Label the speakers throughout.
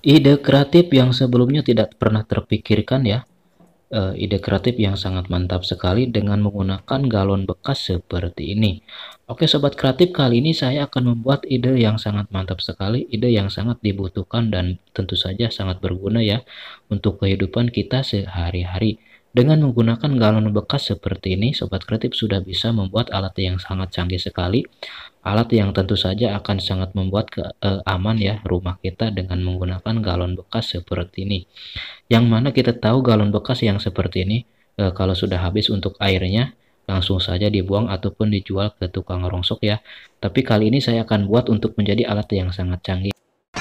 Speaker 1: Ide kreatif yang sebelumnya tidak pernah terpikirkan ya. Ide kreatif yang sangat mantap sekali dengan menggunakan galon bekas seperti ini. Oke sobat kreatif, kali ini saya akan membuat ide yang sangat mantap sekali, ide yang sangat dibutuhkan dan tentu saja sangat berguna ya untuk kehidupan kita sehari-hari. Dengan menggunakan galon bekas seperti ini, sobat kreatif sudah bisa membuat alat yang sangat canggih sekali, alat yang tentu saja akan sangat membuat aman ya rumah kita dengan menggunakan galon bekas seperti ini. Yang mana kita tahu galon bekas yang seperti ini, kalau sudah habis untuk airnya, langsung saja dibuang ataupun dijual ke tukang rongsok ya. Tapi kali ini saya akan buat untuk menjadi alat yang sangat canggih.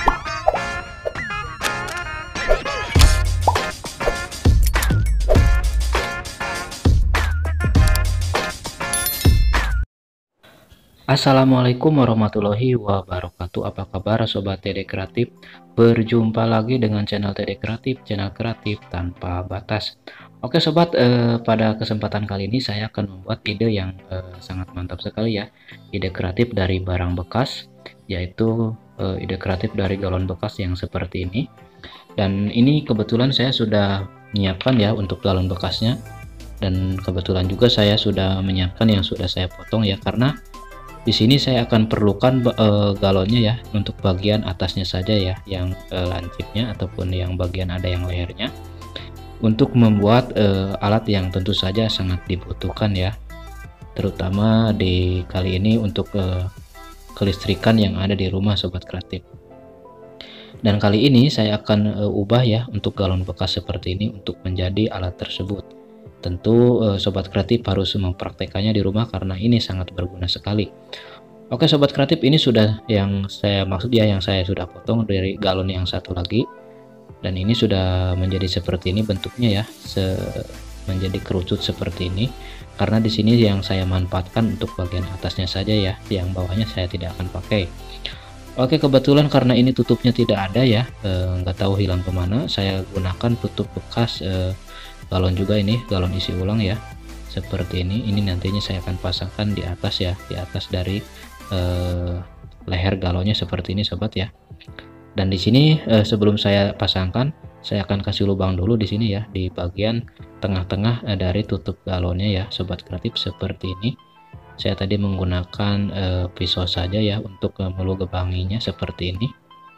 Speaker 1: Assalamualaikum warahmatullahi wabarakatuh. Apa kabar sobat TD Kreatif? Berjumpa lagi dengan channel TD Kreatif, channel kreatif tanpa batas. Oke sobat, pada kesempatan kali ini saya akan membuat ide yang sangat mantap sekali ya. Ide kreatif dari barang bekas, yaitu ide kreatif dari galon bekas yang seperti ini. Dan ini kebetulan saya sudah menyiapkan ya untuk galon bekasnya. Dan kebetulan juga saya sudah menyiapkan yang sudah saya potong ya, karena di sini saya akan perlukan galonnya ya untuk bagian atasnya saja ya, yang lancipnya ataupun yang bagian ada yang lehernya, untuk membuat alat yang tentu saja sangat dibutuhkan ya, terutama di kali ini untuk kelistrikan yang ada di rumah sobat kreatif. Dan kali ini saya akan ubah ya untuk galon bekas seperti ini untuk menjadi alat tersebut. Tentu sobat kreatif harus mempraktekannya di rumah karena ini sangat berguna sekali. Oke sobat kreatif, ini sudah yang saya maksud ya, yang saya sudah potong dari galon yang satu lagi. Dan ini sudah menjadi seperti ini bentuknya ya, menjadi kerucut seperti ini. Karena di sini yang saya manfaatkan untuk bagian atasnya saja ya, yang bawahnya saya tidak akan pakai. Oke, kebetulan karena ini tutupnya tidak ada ya, nggak tahu hilang kemana, saya gunakan tutup bekas galon juga, ini galon isi ulang ya seperti ini nantinya saya akan pasangkan di atas ya, di atas dari leher galonnya seperti ini sobat ya. Dan di sini sebelum saya pasangkan, saya akan kasih lubang dulu di sini ya, di bagian tengah-tengah dari tutup galonnya ya sobat kreatif seperti ini. Saya tadi menggunakan pisau saja ya untuk melubanginya seperti ini.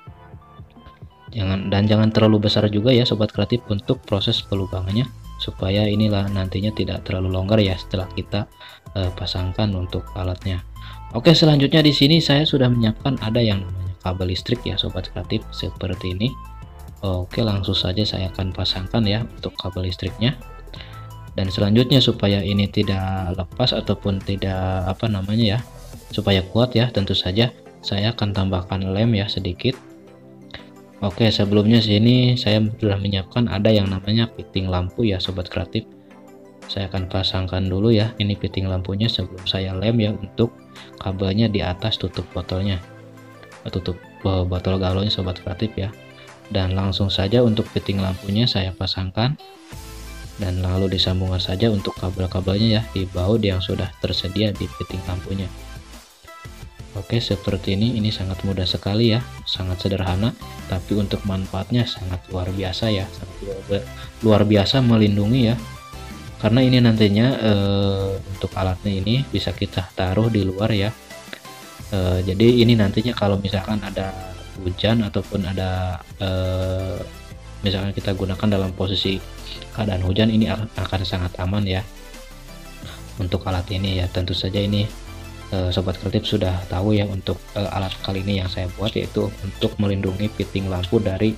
Speaker 1: Jangan terlalu besar juga ya sobat kreatif untuk proses pelubangannya, supaya inilah nantinya tidak terlalu longgar ya setelah kita pasangkan untuk alatnya. Oke, selanjutnya di sini saya sudah menyiapkan ada yang namanya kabel listrik ya sobat kreatif seperti ini. Oke, langsung saja saya akan pasangkan ya untuk kabel listriknya. Dan selanjutnya supaya ini tidak lepas ataupun tidak supaya kuat ya, tentu saja saya akan tambahkan lem ya sedikit. Oke, sebelumnya sini saya sudah menyiapkan ada yang namanya fitting lampu ya sobat kreatif. Saya akan pasangkan dulu ya ini fitting lampunya sebelum saya lem ya untuk kabelnya di atas tutup botolnya, tutup botol galonnya sobat kreatif ya. Dan langsung saja untuk fitting lampunya saya pasangkan, dan lalu disambungkan saja untuk kabel-kabelnya ya di baut yang sudah tersedia di fitting lampunya. Oke, seperti ini sangat mudah sekali ya, sangat sederhana, tapi untuk manfaatnya sangat luar biasa ya, sangat luar biasa melindungi ya. Karena ini nantinya untuk alatnya ini bisa kita taruh di luar ya. Jadi ini nantinya kalau misalkan ada hujan ataupun ada misalkan kita gunakan dalam posisi keadaan hujan, ini akan sangat aman ya untuk alat ini ya. Tentu saja ini sobat kreatif sudah tahu ya untuk alat kali ini yang saya buat, yaitu untuk melindungi fitting lampu dari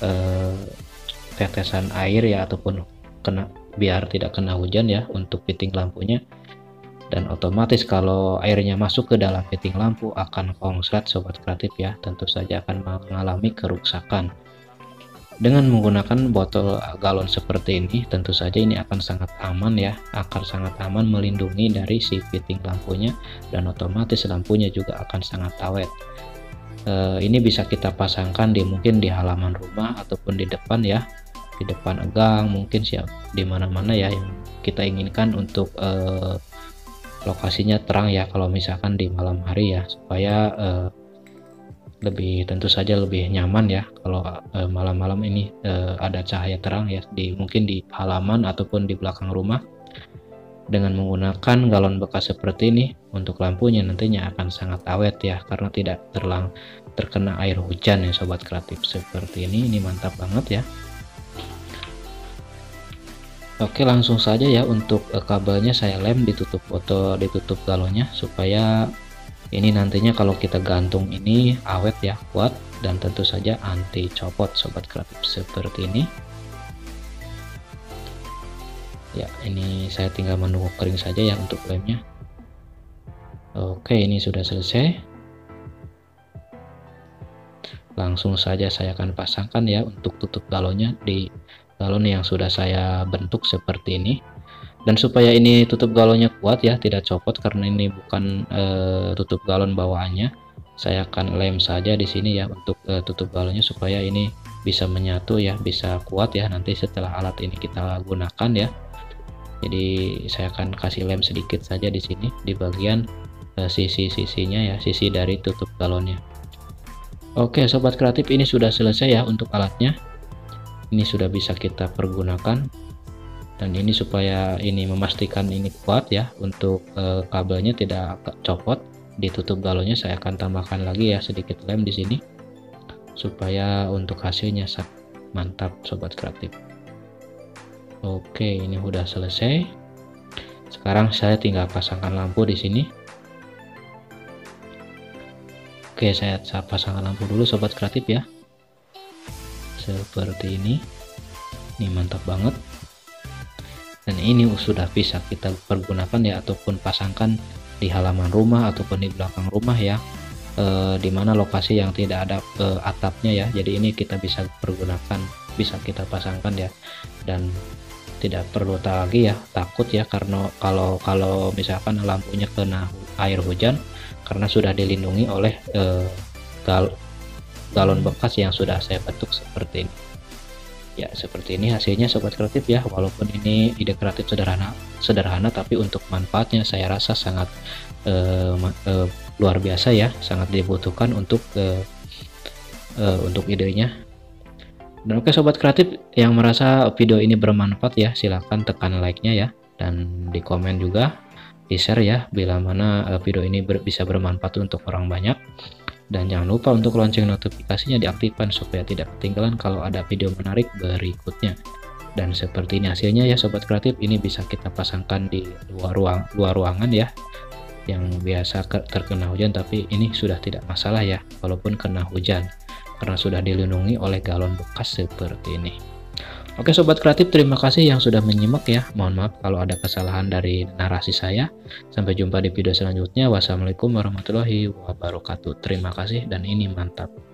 Speaker 1: tetesan air ya, ataupun biar tidak kena hujan ya untuk fitting lampunya. Dan otomatis kalau airnya masuk ke dalam fitting lampu akan konslet sobat kreatif ya, tentu saja akan mengalami kerusakan. Dengan menggunakan botol galon seperti ini, tentu saja ini akan sangat aman ya, akan sangat aman melindungi dari si fitting lampunya, dan otomatis lampunya juga akan sangat awet. Ini bisa kita pasangkan mungkin di halaman rumah ataupun di depan ya, di depan gang, mungkin siap di mana-mana ya yang kita inginkan untuk lokasinya terang ya, kalau misalkan di malam hari ya, supaya tentu saja lebih nyaman ya kalau malam-malam ini ada cahaya terang ya, mungkin di halaman ataupun di belakang rumah. Dengan menggunakan galon bekas seperti ini, untuk lampunya nantinya akan sangat awet ya, karena tidak terkena air hujan ya sobat kreatif. Seperti ini mantap banget ya. Oke, langsung saja ya untuk kabelnya saya lem, ditutup galonnya supaya ini nantinya kalau kita gantung ini awet ya, kuat, dan tentu saja anti copot sobat kreatif. Seperti ini ya. Ini saya tinggal menunggu kering saja ya untuk lemnya. Oke, ini sudah selesai. Langsung saja saya akan pasangkan ya untuk tutup galonnya di galon yang sudah saya bentuk seperti ini. Dan supaya ini tutup galonnya kuat ya, tidak copot karena ini bukan tutup galon bawaannya, saya akan lem saja di sini ya untuk tutup galonnya supaya ini bisa menyatu ya, bisa kuat ya nanti setelah alat ini kita gunakan ya. Jadi saya akan kasih lem sedikit saja di sini di bagian sisi-sisinya ya, sisi dari tutup galonnya. Oke sobat kreatif, ini sudah selesai ya untuk alatnya. Ini sudah bisa kita pergunakan. Dan ini supaya ini memastikan ini kuat ya, untuk kabelnya tidak copot di tutup galonnya, saya akan tambahkan lagi ya sedikit lem di sini supaya untuk hasilnya mantap sobat kreatif. Oke, ini udah selesai. Sekarang saya tinggal pasangkan lampu di sini. Oke, saya pasangkan lampu dulu sobat kreatif ya. Seperti ini. Ini mantap banget. Dan ini sudah bisa kita pergunakan ya, ataupun pasangkan di halaman rumah ataupun di belakang rumah ya, dimana lokasi yang tidak ada atapnya ya. Jadi ini kita bisa pergunakan, bisa kita pasangkan ya, dan tidak perlu lagi ya takut ya karena kalau misalkan lampunya kena air hujan, karena sudah dilindungi oleh galon bekas yang sudah saya bentuk seperti ini. Ya seperti ini hasilnya sobat kreatif ya, walaupun ini ide kreatif sederhana tapi untuk manfaatnya saya rasa sangat luar biasa ya, sangat dibutuhkan untuk idenya. Dan oke sobat kreatif yang merasa video ini bermanfaat ya, silahkan tekan like-nya ya, dan di komen juga, di share ya bila mana video ini bisa bermanfaat untuk orang banyak. Dan jangan lupa untuk lonceng notifikasinya diaktifkan supaya tidak ketinggalan kalau ada video menarik berikutnya. Dan seperti ini hasilnya ya sobat kreatif, ini bisa kita pasangkan di luar ruangan ya, yang biasa terkena hujan, tapi ini sudah tidak masalah ya walaupun kena hujan karena sudah dilindungi oleh galon bekas seperti ini. Oke sobat kreatif, terima kasih yang sudah menyimak ya. Mohon maaf kalau ada kesalahan dari narasi saya. Sampai jumpa di video selanjutnya. Wassalamualaikum warahmatullahi wabarakatuh. Terima kasih dan ini mantap.